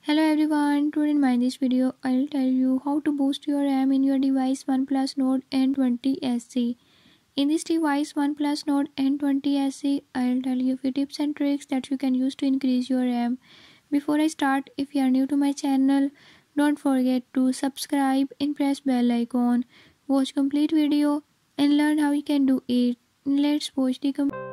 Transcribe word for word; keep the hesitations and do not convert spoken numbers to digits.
Hello everyone, today in my this video I'll tell you how to boost your RAM in your device Oneplus Nord N twenty S E. In this device Oneplus Nord N twenty S E, I'll tell you a few tips and tricks that you can use to increase your RAM. Before I start, if you are new to my channel, don't forget to subscribe and press bell icon. Watch complete video and learn how you can do it. Let's watch the complete